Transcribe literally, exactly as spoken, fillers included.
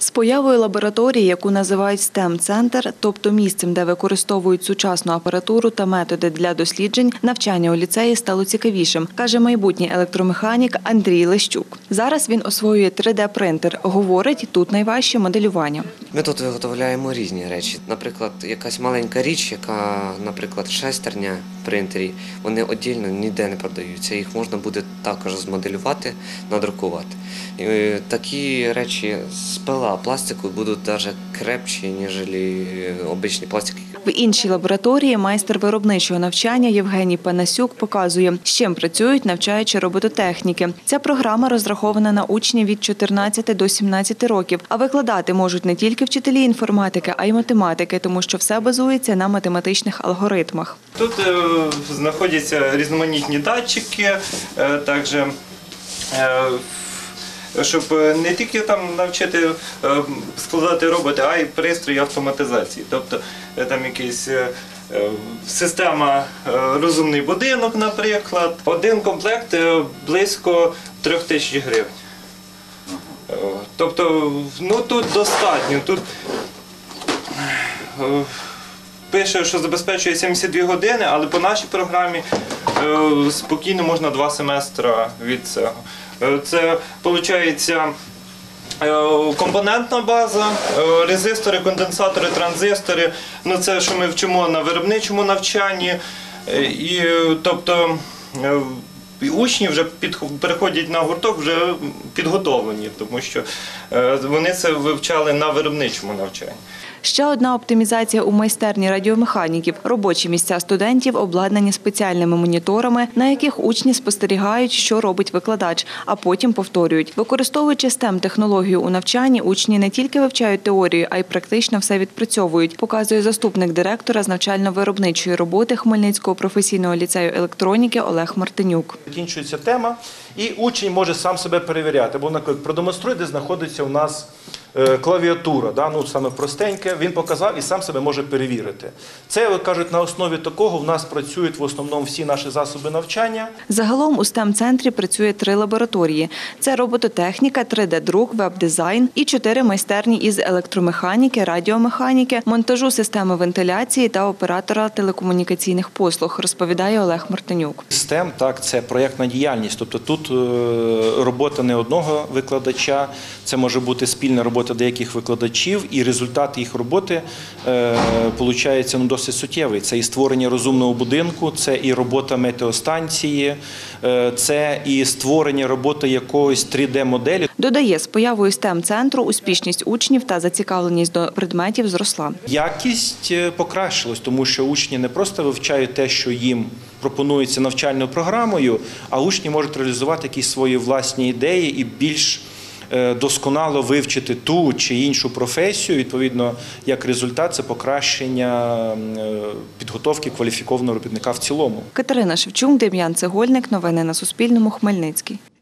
З появою лабораторії, яку називають стем-центр, тобто місцем, де використовують сучасну апаратуру та методи для досліджень, навчання у ліцеї стало цікавішим, каже майбутній електромеханік Андрій Лещук. Зараз він освоює три де принтер. Говорить, тут найважче моделювання. Ми тут виготовляємо різні речі. Наприклад, якась маленька річ, яка, наприклад, шестерня в принтері, вони віддільно ніде не продаються. Їх можна буде також змоделювати, надрукувати. І такі речі з пила пластику будуть навіть крепші, ніж обичні пластики. В іншій лабораторії майстер виробничого навчання Євгеній Панасюк показує, з чим працюють, навчаючи робототехніки. Ця програма розрахована на учнів від чотирнадцяти до сімнадцяти років, а викладати можуть не тільки вчителі інформатики, а й математики, тому що все базується на математичних алгоритмах. Тут знаходяться різноманітні датчики, також щоб не тільки там навчити складати роботи, а й пристрої автоматизації. Тобто там якась система розумний будинок, наприклад. Один комплект близько трьох тисяч гривень. Тобто, ну тут достатньо. Тут пише, що забезпечує сімдесят дві години, але по нашій програмі спокійно можна два семестри від цього. Це, виходить, компонентна база, резистори, конденсатори, транзистори. Ну, це, що ми вчимо на виробничому навчанні. І, тобто, учні вже переходять на гурток вже підготовлені, тому що вони це вивчали на виробничому навчанні. Ще одна оптимізація у майстерні радіомеханіків. Робочі місця студентів обладнані спеціальними моніторами, на яких учні спостерігають, що робить викладач, а потім повторюють. Використовуючи стем-технологію у навчанні, учні не тільки вивчають теорію, а й практично все відпрацьовують, показує заступник директора з навчально-виробничої роботи Хмельницького професійного ліцею електроніки Олег Мартинюк. Закінчується тема, і учень може сам себе перевіряти. Бо, наприклад, продемонструй, де знаходиться у нас клавіатура, да? Ну, саме простеньке, він показав і сам себе може перевірити. Це, як кажуть, на основі такого в нас працюють в основному всі наші засоби навчання. Загалом у стем-центрі працює три лабораторії. Це робототехніка, три де-друк, веб-дизайн і чотири майстерні із електромеханіки, радіомеханіки, монтажу системи вентиляції та оператора телекомунікаційних послуг, розповідає Олег Мартинюк. стем, так, це проєктна діяльність, тобто тут робота не одного викладача, це може бути спільна робота деяких викладачів, і результат їх роботи виходить ну, досить суттєвий. Це і створення розумного будинку, це і робота метеостанції, це і створення роботи якогось три де-моделі. Додає, з появою стем-центру успішність учнів та зацікавленість до предметів зросла. Якість покращилась, тому що учні не просто вивчають те, що їм пропонується навчальною програмою, а учні можуть реалізувати якісь свої власні ідеї і більш досконало вивчити ту чи іншу професію, відповідно, як результат це покращення підготовки кваліфікованого робітника в цілому. Катерина Шевчук, Дем'ян Цегольник. Новини на Суспільному. Хмельницький.